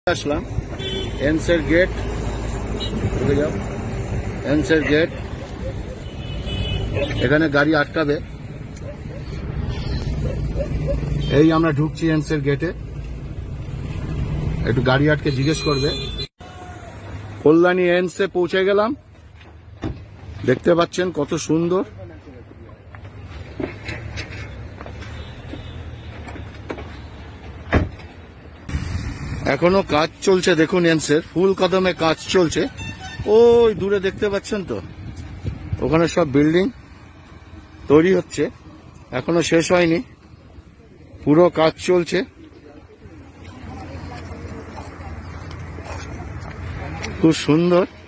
আসলাম এনসের gate, ঢুকে যাও। এনসের gate, এখানে গাড়ি আটকাবে। এই আমরা ঢুকছি এনসের গেটে, একটু গাড়ি আটকে জিজ্ঞেস করবে। কল্যাণী এনসে পৌঁছে গেলাম। দেখতে পাচ্ছেন কত সুন্দর। এখনো কাজ চলছে, দেখুন এনসের ফুল কদমে কাজ চলছে। ওই দূরে দেখতে পাচ্ছেন তো, ওখানে সব বিল্ডিং তৈরি হচ্ছে, এখনো শেষ হয়নি, পুরো কাজ চলছে। খুব সুন্দর।